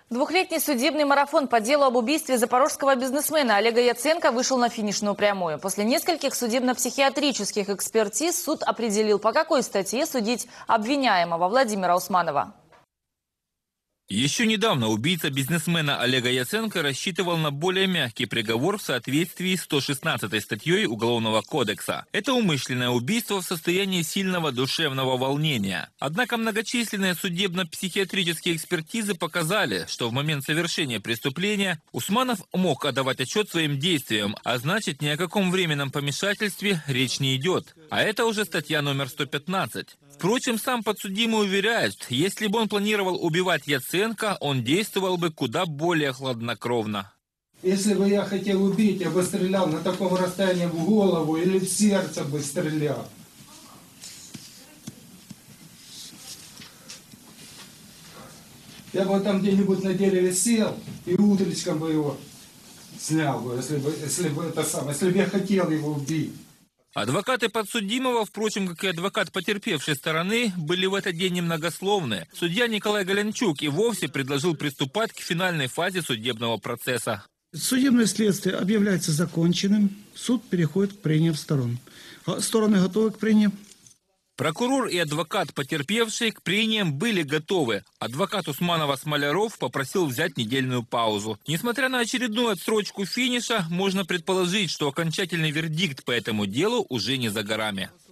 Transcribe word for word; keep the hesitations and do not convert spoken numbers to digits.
Двухлетний судебный марафон по делу об убийстве запорожского бизнесмена Олега Яценко вышел на финишную прямую. После нескольких судебно-психиатрических экспертиз суд определил, по какой статье судить обвиняемого Владимира Усманова. Еще недавно убийца бизнесмена Олега Яценко рассчитывал на более мягкий приговор в соответствии с сто шестнадцатой статьей Уголовного кодекса. Это умышленное убийство в состоянии сильного душевного волнения. Однако многочисленные судебно-психиатрические экспертизы показали, что в момент совершения преступления Усманов мог отдавать отчет своим действиям, а значит, ни о каком временном помешательстве речь не идет. А это уже статья номер сто пятнадцать. Впрочем, сам подсудимый уверяет, если бы он планировал убивать Яценко, он действовал бы куда более хладнокровно. Если бы я хотел убить, я бы стрелял на таком расстоянии в голову или в сердце бы стрелял. Я бы там где-нибудь на дереве сел и утречком бы его снял бы, если бы, если бы это самое, если бы я хотел его убить. Адвокаты подсудимого, впрочем, как и адвокат потерпевшей стороны, были в этот день немногословны. Судья Николай Галенчук и вовсе предложил приступать к финальной фазе судебного процесса. Судебное следствие объявляется законченным, суд переходит к прениям сторон. Стороны готовы к прениям? Прокурор и адвокат потерпевшей к прениям были готовы. Адвокат Усманова Смоляров попросил взять недельную паузу. Несмотря на очередную отсрочку финиша, можно предположить, что окончательный вердикт по этому делу уже не за горами.